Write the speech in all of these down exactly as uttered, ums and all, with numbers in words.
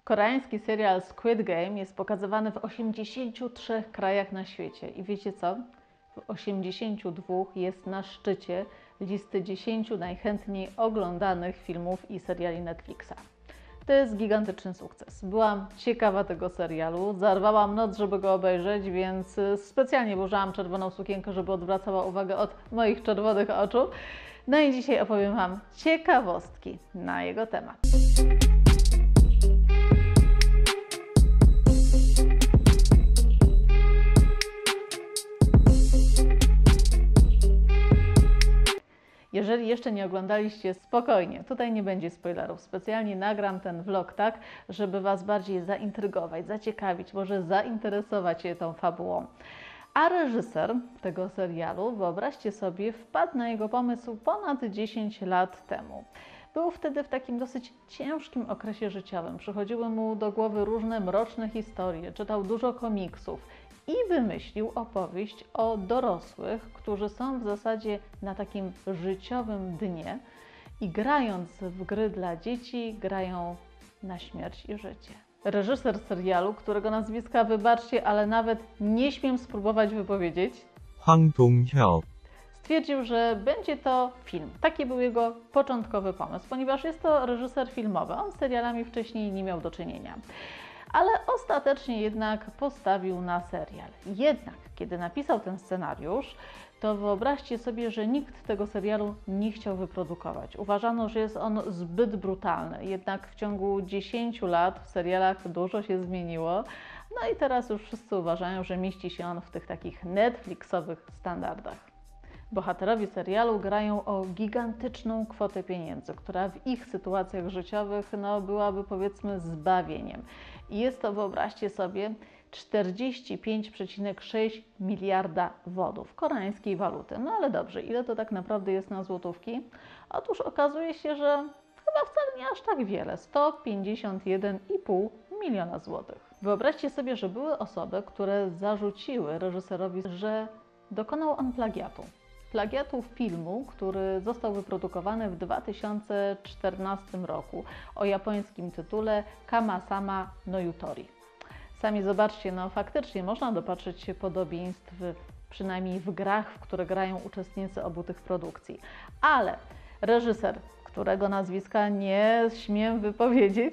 Koreański serial Squid Game jest pokazywany w osiemdziesięciu trzech krajach na świecie. I wiecie co? W osiemdziesięciu dwóch jest na szczycie listy dziesięciu najchętniej oglądanych filmów i seriali Netflixa. To jest gigantyczny sukces. Byłam ciekawa tego serialu, zarwałam noc, żeby go obejrzeć, więc specjalnie włożyłam czerwoną sukienkę, żeby odwracała uwagę od moich czerwonych oczu. No i dzisiaj opowiem Wam ciekawostki na jego temat. Jeżeli jeszcze nie oglądaliście, spokojnie, tutaj nie będzie spoilerów. Specjalnie nagram ten vlog tak, żeby Was bardziej zaintrygować, zaciekawić, może zainteresować się tą fabułą. A reżyser tego serialu, wyobraźcie sobie, wpadł na jego pomysł ponad dziesięć lat temu. Był wtedy w takim dosyć ciężkim okresie życiowym. Przychodziły mu do głowy różne mroczne historie, czytał dużo komiksów i wymyślił opowieść o dorosłych, którzy są w zasadzie na takim życiowym dnie i grając w gry dla dzieci, grają na śmierć i życie. Reżyser serialu, którego nazwiska wybaczcie, ale nawet nie śmiem spróbować wypowiedzieć, Hwang Dong-hyuk, stwierdził, że będzie to film. Taki był jego początkowy pomysł, ponieważ jest to reżyser filmowy. On z serialami wcześniej nie miał do czynienia. Ale ostatecznie jednak postawił na serial. Jednak, kiedy napisał ten scenariusz, to wyobraźcie sobie, że nikt tego serialu nie chciał wyprodukować. Uważano, że jest on zbyt brutalny. Jednak w ciągu dziesięciu lat w serialach dużo się zmieniło. No i teraz już wszyscy uważają, że mieści się on w tych takich Netflixowych standardach. Bohaterowie serialu grają o gigantyczną kwotę pieniędzy, która w ich sytuacjach życiowych no, byłaby powiedzmy zbawieniem. I jest to, wyobraźcie sobie, czterdzieści pięć przecinek sześć miliarda wodów koreańskiej waluty. No ale dobrze, ile to tak naprawdę jest na złotówki? Otóż okazuje się, że chyba wcale nie aż tak wiele, sto pięćdziesiąt jeden i pół miliona złotych. Wyobraźcie sobie, że były osoby, które zarzuciły reżyserowi, że dokonał on plagiatu. Plagiatu filmu, który został wyprodukowany w dwa tysiące czternastym roku o japońskim tytule Kama-sama no Yutori. Sami zobaczcie, no faktycznie można dopatrzyć się podobieństw, przynajmniej w grach, w które grają uczestnicy obu tych produkcji. Ale reżyser, którego nazwiska nie śmiem wypowiedzieć,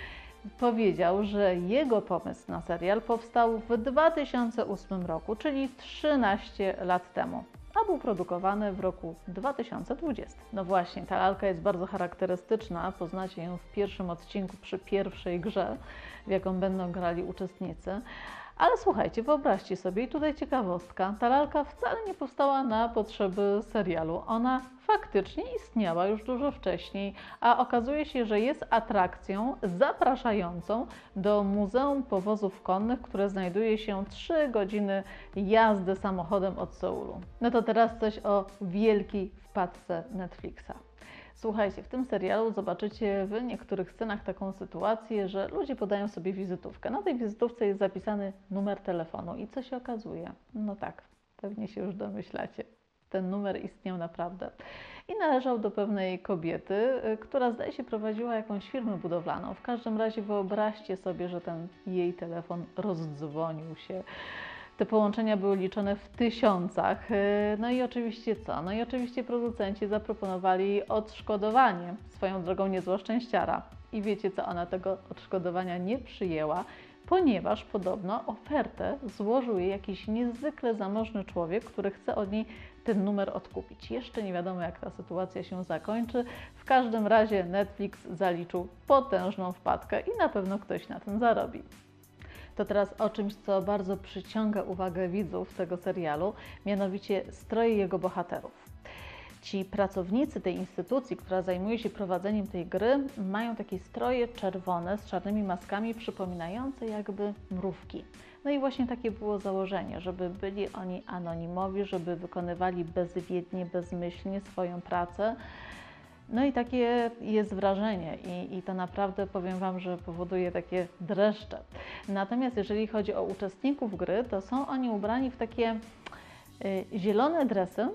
powiedział, że jego pomysł na serial powstał w dwa tysiące ósmym roku, czyli trzynaście lat temu, a był produkowany w roku dwa tysiące dwudziestym. No właśnie, ta lalka jest bardzo charakterystyczna, poznacie ją w pierwszym odcinku przy pierwszej grze, w jaką będą grali uczestnicy. Ale słuchajcie, wyobraźcie sobie, i tutaj ciekawostka, ta lalka wcale nie powstała na potrzeby serialu. Ona faktycznie istniała już dużo wcześniej, a okazuje się, że jest atrakcją zapraszającą do Muzeum Powozów Konnych, które znajduje się trzy godziny jazdy samochodem od Seulu. No to teraz coś o wielkiej wpadce Netflixa. Słuchajcie, w tym serialu zobaczycie w niektórych scenach taką sytuację, że ludzie podają sobie wizytówkę. Na tej wizytówce jest zapisany numer telefonu i co się okazuje? No tak, pewnie się już domyślacie. Ten numer istniał naprawdę i należał do pewnej kobiety, która zdaje się prowadziła jakąś firmę budowlaną. W każdym razie wyobraźcie sobie, że ten jej telefon rozdzwonił się. Te połączenia były liczone w tysiącach. No i oczywiście co? No i oczywiście producenci zaproponowali odszkodowanie. Swoją drogą niezła szczęściara. I wiecie co? Ona tego odszkodowania nie przyjęła, ponieważ podobno ofertę złożył jej jakiś niezwykle zamożny człowiek, który chce od niej ten numer odkupić. Jeszcze nie wiadomo, jak ta sytuacja się zakończy. W każdym razie Netflix zaliczył potężną wpadkę i na pewno ktoś na tym zarobi. To teraz o czymś, co bardzo przyciąga uwagę widzów tego serialu, mianowicie stroje jego bohaterów. Ci pracownicy tej instytucji, która zajmuje się prowadzeniem tej gry, mają takie stroje czerwone z czarnymi maskami, przypominające jakby mrówki. No i właśnie takie było założenie, żeby byli oni anonimowi, żeby wykonywali bezwiednie, bezmyślnie swoją pracę. No i takie jest wrażenie i, i to naprawdę powiem Wam, że powoduje takie dreszcze. Natomiast jeżeli chodzi o uczestników gry, to są oni ubrani w takie y, zielone dresy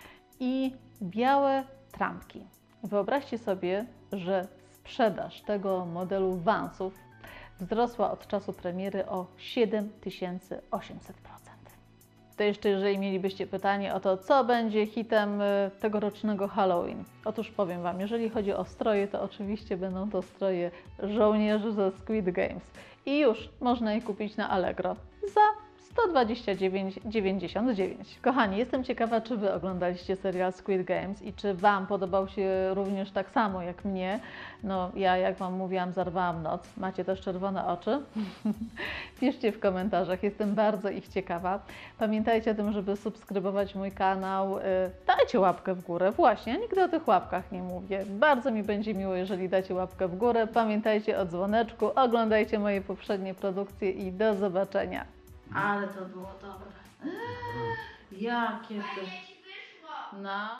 i białe trampki. Wyobraźcie sobie, że sprzedaż tego modelu Vansów wzrosła od czasu premiery o siedem tysięcy osiemset procent. To jeszcze jeżeli mielibyście pytanie o to, co będzie hitem y, tegorocznego Halloween. Otóż powiem Wam, jeżeli chodzi o stroje, to oczywiście będą to stroje żołnierzy ze Squid Games. I już można je kupić na Allegro za sto dwadzieścia dziewięć dziewięćdziesiąt dziewięć. Kochani, jestem ciekawa, czy Wy oglądaliście serial Squid Games i czy Wam podobał się również tak samo jak mnie. No ja, jak Wam mówiłam, zarwałam noc. Macie też czerwone oczy? Piszcie w komentarzach, jestem bardzo ich ciekawa. Pamiętajcie o tym, żeby subskrybować mój kanał. Dajcie łapkę w górę. Właśnie, ja nigdy o tych łapkach nie mówię. Bardzo mi będzie miło, jeżeli dacie łapkę w górę. Pamiętajcie o dzwoneczku, oglądajcie moje poprzednie produkcje i do zobaczenia. Ale to było dobre. Eee, jakie to... No.